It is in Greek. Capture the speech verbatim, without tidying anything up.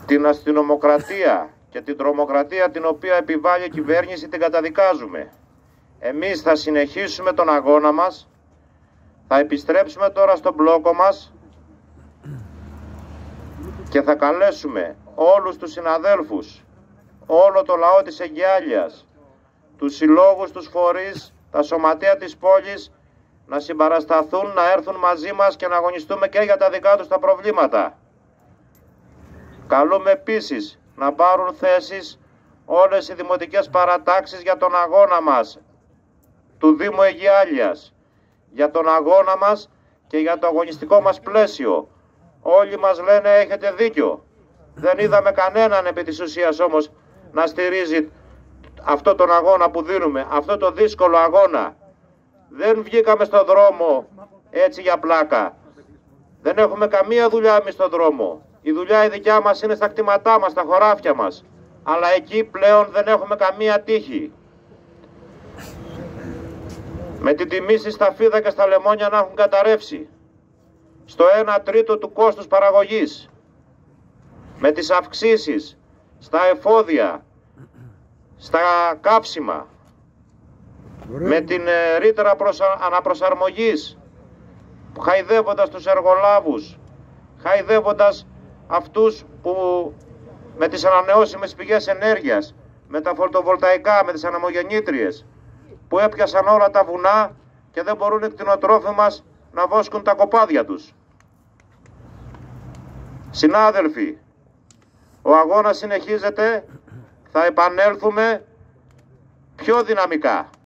Την αστυνομοκρατία και την τρομοκρατία την οποία επιβάλλει η κυβέρνηση την καταδικάζουμε. Εμείς θα συνεχίσουμε τον αγώνα μας, θα επιστρέψουμε τώρα στον μπλόκο μας και θα καλέσουμε όλους τους συναδέλφους, όλο το λαό της Αιγιάλειας, τους συλλόγους, τους φορείς, τα σωματεία της πόλης να συμπαρασταθούν, να έρθουν μαζί μας και να αγωνιστούμε και για τα δικά τους τα προβλήματα. Καλούμε επίσης να πάρουν θέσεις όλες οι δημοτικές παρατάξεις για τον αγώνα μας του Δήμου Αιγιάλειας, για τον αγώνα μας και για το αγωνιστικό μας πλαίσιο. Όλοι μας λένε έχετε δίκιο. Δεν είδαμε κανέναν επί της ουσίας όμως να στηρίζει αυτό τον αγώνα που δίνουμε, αυτό το δύσκολο αγώνα. Δεν βγήκαμε στον δρόμο έτσι για πλάκα. Δεν έχουμε καμία δουλειά εμείς στον δρόμο. Η δουλειά η δικιά μας είναι στα κτήματά μας, στα χωράφια μας. Αλλά εκεί πλέον δεν έχουμε καμία τύχη. Με την τιμή στη σταφίδα και στα λεμόνια να έχουν καταρρεύσει στο ένα τρίτο του κόστους παραγωγής. Με τις αυξήσεις στα εφόδια, στα κάψιμα. Με την ε, ρήτρα προσα... αναπροσαρμογής, χαϊδεύοντας τους εργολάβους, χαϊδεύοντας αυτούς που με τις ανανεώσιμες πηγές ενέργειας, με τα φωτοβολταϊκά, με τις ανεμογεννήτριες, που έπιασαν όλα τα βουνά και δεν μπορούν οι κτηνοτρόφοι μας να βόσκουν τα κοπάδια τους. Συνάδελφοι, ο αγώνας συνεχίζεται, θα επανέλθουμε πιο δυναμικά.